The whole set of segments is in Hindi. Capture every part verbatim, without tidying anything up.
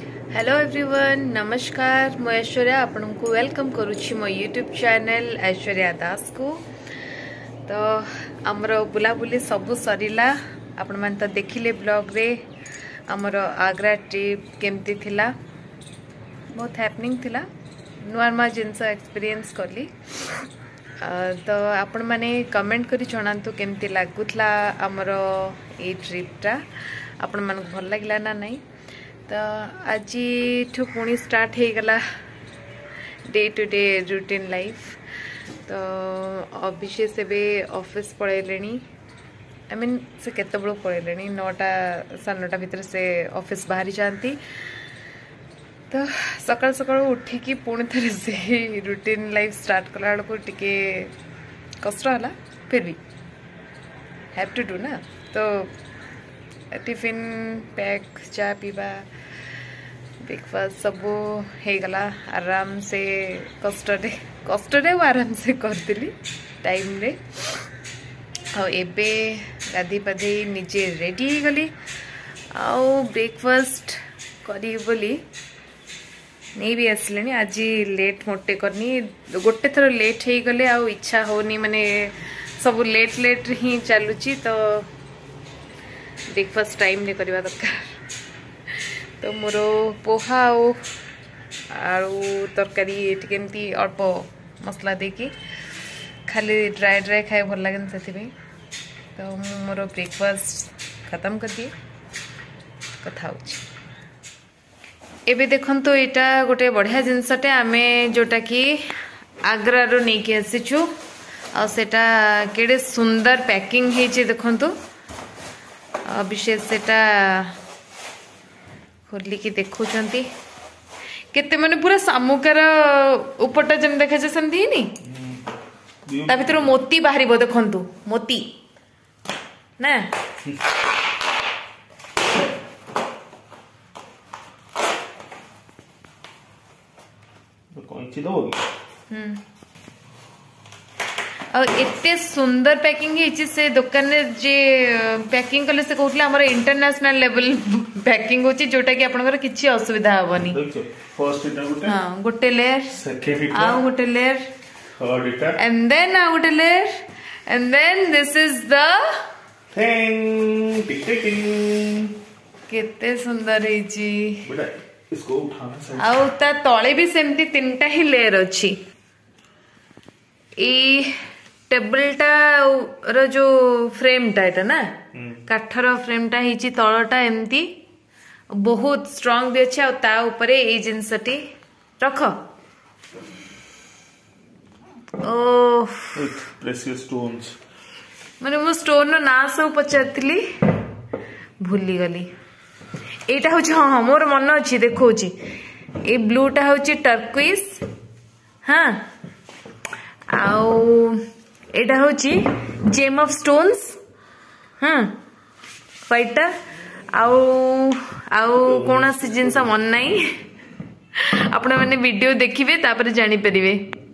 हेलो एवरीवन, नमस्कार। मु ऐश्वर्या आपण को वेलकम करुच्ची मो यूट्यूब चैनल ऐश्वर्या दास को। तो आमर बुलाबुली सबू सरीला। आपण मान तो देखिले ब्लॉग रे आमर आग्रा ट्रिप केमती थिला। बहुत हैपनिंग थिला, नुआ नुआ जिनस एक्सपीरियंस करली। तो आपण माने कमेंट करी जणांतु केमती लागुथला आमर ए ट्रिपटा, आपण मान भल लागला ना नहीं। तो आज पुणी स्टार्ट हो गला day to day routine life. तो अभिषेक से ऑफिस पड़े, आई मीन से केत बड़ पड़े नौटा साढ़े नौटा भितर से ऑफिस बाहरी जाती। तो सकाल सकाल उठिकी पुणी थे से रूटीन लाइफ स्टार्ट कला बेलू टिके कष्ट है, फिर भी हैव टू डू ना। तो टिफिन पैक, चा पीवा, ब्रेकफास्ट सबू हो गला आराम से। कष्टे कष्टे आराम से करदिली टाइम रे। आ एबे गाधी पाधी निजे रेडी हो गली आउ ब्रेकफास्ट करी बोली नहीं भी आसले। आज लेट मोटे करनी, गोटे थर लेट हो गले आउ इच्छा होनी, माने सब लेट लेट ही चलुची। तो ब्रेकफास्ट टाइम रे करवा दरकार। तो मोर पोहा आलू तरकारी केमती अल्प मसला देकी खाली ड्राई ड्राई खाए भल लगे से। तो मोर ब्रेकफास्ट खत्म कर दिए कथा एबे देखन। तो यहाँ गोटे बढ़िया जिनसटे आमे जोटा कि आग्रा रो नहीं के आसीचु आ सेटा केडे सुंदर पैकिंग हेचे देखंतु। अभिषेक सेटा खोलिकी देखुं केते माने पूरा सामुकार उपरटा जम देखा जाए सेमती नहीं। ता भीतर मोती बाहरी देखंतु, मोती ना कौन सी दोगी? हम्म और एते सुंदर पैकिंग है से दुकान जे पैकिंग कले से कहउतले हमर इंटरनेशनल लेवल पैकिंग होची, जोटा कि आपनकर किछि असुविधा होबनी। फर्स्ट इटा गोटे, हां गोटे लेयर, सेकंड इटा, आ गोटे लेयर, थर्ड इटा, एंड देन आ गोटे layer, and then this is the thing. टिक टिक टिक, केते सुंदर हेची बेटा। इसको उठाना सही। आ ता तळे भी सेमती तीनटा ही लेयर अछि। ई टेबलटा रो जो फ्रेमटा एटा ना काठर फ्रेमटा हिची, तळटा एमती बहुत स्ट्रांग भी अछि। आ ता ऊपरे ए जिंसटी रख ओ प्रेशियस स्टोन्स। माने मो स्टोन नो ना सब पचारथिली, भूली गली। एटा होची, हां हां मोर मन अछि देखौची। ए ब्लूटा होची टर्क्विस, हां आउ एटा होची जेम ऑफ स्टोन्स, हाँ व्हाइटा। आउ आउ कौन सी जिनस मन नहीं, आपण माने वीडियो देखिबे तापर जानि परिबे।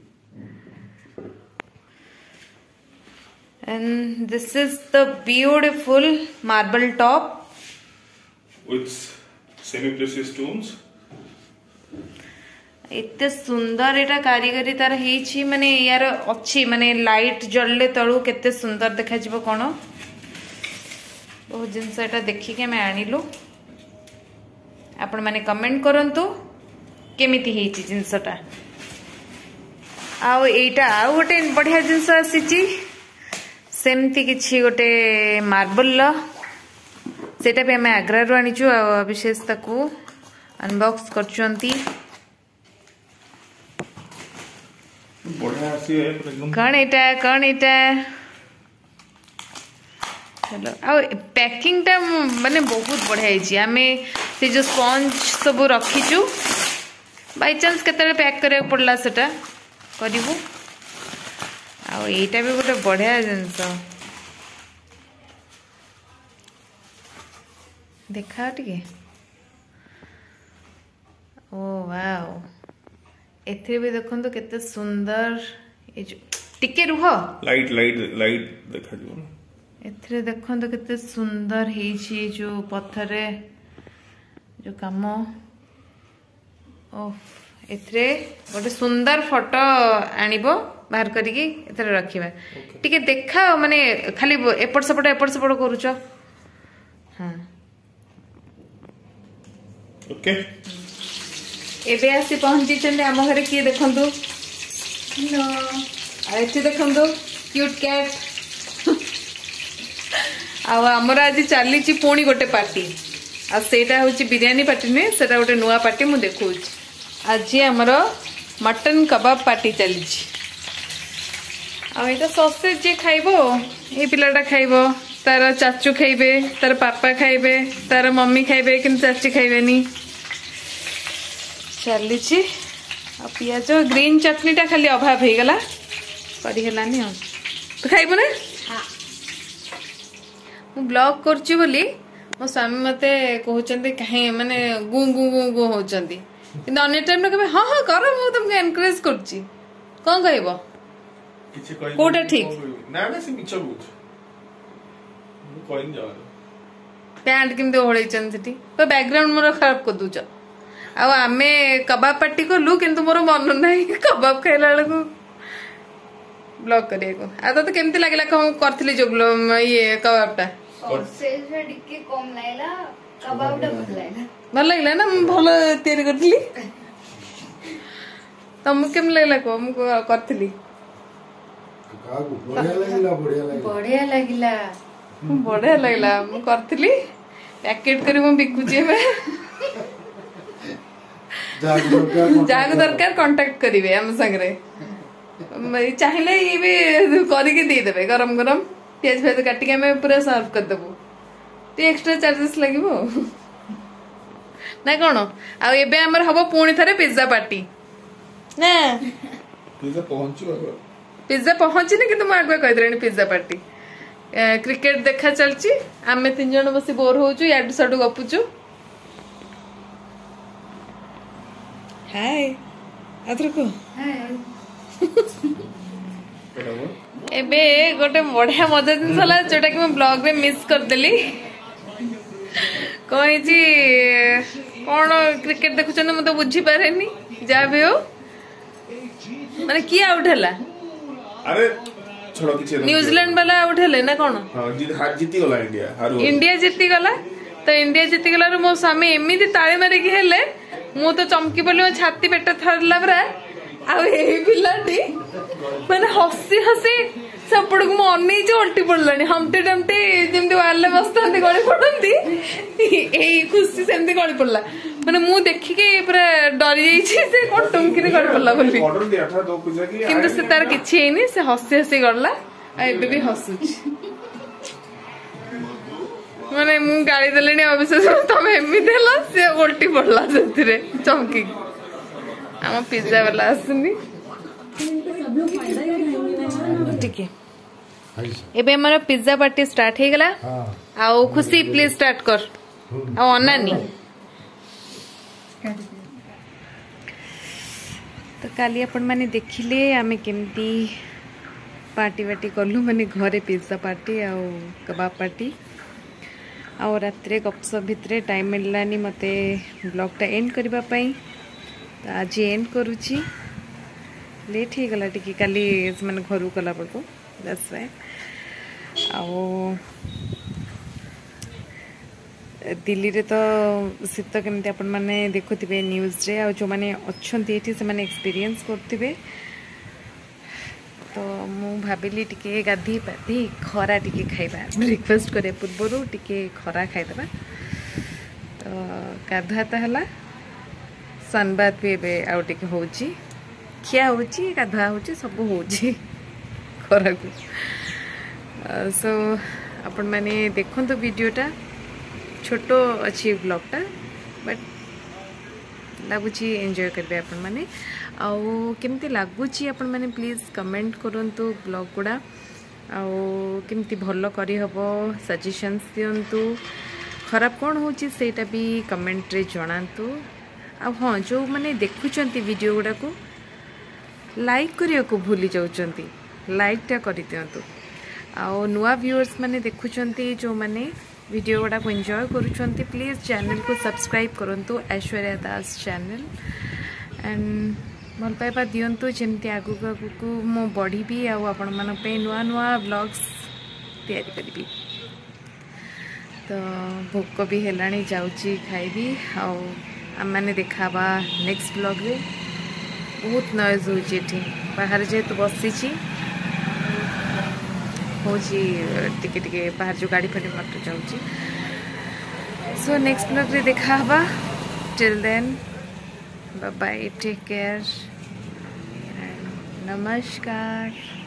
And this is the beautiful marble top with semi precious stones. एते सुंदर एटा कारीगरी तार हेछि, माने यार अछि, माने लाइट जलले तळु केते सुंदर देखा जिवो कोन। बहुत जिंस एटा देखि के मैं आनिलु। आपण माने कमेंट करंतु केमिति हेछि जिंसटा। आउ एटा आउ गोटे बढ़िया जिंस आसीछि, सेमति किछि गोटे मार्बल ल, सेटा पे हमें आग्रा रो आनिछु। आ अभिषेक ताकू अनबॉक्स करचंती। बढ़िया सी है एकदम। कौन एटा कौन एटा चलो। आ पैकिंग टा माने बहुत बढ़िया हेछि। आमे से जो स्पंज सब रखिचु, बाय चांस केतरे पैक करे पड़ला सेटा करिवु। आ एटा भी गोटे बढ़िया जिंस देखा टिके। ओ वाओ, एथे भी देखन तो केते सुंदर। ए जो टिके रुह, लाइट लाइट लाइट देखा जो ना। एथे देखन तो केते सुंदर हेछि जो पत्थर रे जो काम ओह एथरे गोटे सुंदर फोटो आनिबो बाहर करिकी एथरे रखिबा टिके देखा माने खाली एपट सेपट एपट सेपट करूछ हां ओके एबे आसी पहुंची चंदे हम घरे की देखंतु हेलो आ एथि देखंतु क्यूट कैट आ हमर आज चली ची पुणी गोटे पार्टी आ सेटा होची बिरयानी पार्टी ने सेटा गोटे नुआ पार्टी मु देखौची आज हमर मटन कबाब पार्टी चली ची आ एटा सॉसेज जे खाइबो ए पिलाटा खाइबो तार चाचू खाइबे तार पापा खाइबे तार मम्मी खाइबे किन चाची खाइबेनी चली ची आ पियाज ग्रीन चटनीटा खाली अभाव हो गला करी हेलानी आ तो खाइबो ना हां मु ब्लॉग करची बोली मो स्वामी मते कहउचंदी काहे माने गु गु गु गु होचंदी किंतु अन्य टाइम में कबे हां हां करो मु तुमके एनकरेज करची कोन कहइबो किछि कहि कोटा ठीक ना ना से मिछ बुझ मु कहिन जा पैंट किमते होळैचन सेठी तो बैकग्राउंड मोर खराब कर दूच आ आमे कबाब पार्टी करलु किंतु मोर मन नाही कबाब खाइला लको ब्लॉग करिए को आ तो केमती लागला को करथली जो ये कबाबटा सॉसेज रे डिके कम लागला कबाबटा भल लागला भल लागला ना भल तयारी करथली तम केम लागला को हम करथली कागु बढ़िया लागला बढ़िया लागला बढ़िया लागला बढ़िया लागला हम करथली पैकेट करी हम बिकुची में जाग दरकार कांटेक्ट करिवे हम संगरे चाहिए ये भी करके दे देबे गरम गरम प्याज प्याज काट के हमें पूरा सर्व कर देबो ते एक्स्ट्रा चार्जेस लागिबो ना कोन आ एबे हमर हबो पुणी थरे पिज्जा पार्टी ना पिज्जा पहुंचो पिज्जा पहुंची ने कि तुम आगे कह देनी पिज्जा पार्टी क्रिकेट देखा चलची आमे तीन जण बसी बोर होचु याडू साडू गपुचु हाय आत्र को हाय एबे गोटे बढ़िया मजा जिन होला जोटा कि मैं ब्लॉग रे मिस कर देली कहि जी कोन क्रिकेट देखुछन म तो बुझी पारेनी जा भी हो माने की आउट हला अरे छोड़ो किछि न्यूजीलैंड वाला आउट हले ना कोन हां जीत हार जीती गला इंडिया हारो इंडिया जीती गला तो इंडिया जीती गला मो स्वामी एमिति ताळे मारे कि हेले मु तो चमकी बोली मो छाती पेट थरला बरा आ ए पिलाटी माने हसी हसी सपड़ को अनी जो उल्टी पड़लानी हमटे टमटे जेमती वाले बसतांती गली पड़ती ए खुशी सेमती गली पड़ला माने मु देखि के पूरा डरी जाई छी से कटम कि गली पड़ला बोली ऑर्डर दिया था दो पिज्जा की किंतु से तार किछि हेनी से हसी हसी गडला आ एबे भी हसुची माने मु गाड़ी देलेनी अविश्वास तमे एमि देला से उल्टी पड़ला सेतिरे चमकी हम पिज्जा वाला आसनी ठीक है एबे हमर पिज्जा पार्टी स्टार्ट हे गला हां आ खुशी प्लीज स्टार्ट कर आ अनानी तो काली अपन माने देखिले आमे केमती पार्टी वार्टी करलु माने घरे पिज्जा पार्टी आ कबाब पार्टी आ रात्रे गपसप भितरे टाइम मिललानी मते ब्लॉग टा एंड करबा पई तो आज एंड करुची लेट ही गला टिकी काली माने घरु कला पड़को दैट्स व्हाई आओ दिल्ली रे तो शीत केमती अपन माने देखुथिबे न्यूज रे आ जो माने अछंती एठी से माने एक्सपीरियंस करथिबे तो मु भाबिली टिके गाधी पाधी खरा टिके खाइबा ब्रेकफास्ट करे पूर्वरु टिके खरा खाइदबा तो गाधा ता हला सनबात भी एबे आउ टिके होची खिया होची गाधा होची सब होची खरा को सो अपन माने देखन तो वीडियोटा छोटो अच्छी ब्लॉगटा बट लगुची एंजॉय करबे अपन माने आउ केमती लगुची अपन माने प्लीज कमेंट करंतु ब्लॉग गुडा आउ केमती भलो करी हबो सजेशंस दियंतु खराब कौन होची सेटा भी कमेंट रे जणांतु आ हाँ जो माने देखुचंती वीडियो गुडा को लाइक करिया को भूली जाउचंती लाइक टा करि दियंतु आउ नुआ व्यूअर्स माने देखुचंती जो माने वीडियो गुडा को एंजॉय करूचंती प्लीज चैनल को सब्सक्राइब करंतु ऐश्वर्या दास चैनल एंड भल पाइबा दिंतु जमती आगक आगक मु बढ़ी आपण मान नुआ नुआ ब्लॉग्स तैयारी करी। तो भोक भी है जाऊँगी खाइबी आम मैंने देखा नेक्स्ट ब्लॉग रे। बहुत नॉइज होची बाहर जेहेतु बसी हूँ टिके टिके बाहर जो गाड़ी फाड़ी मटर जाऊँगी। सो नेक्स्ट ब्लॉग रे देखा till then bye bye take care नमस्कार।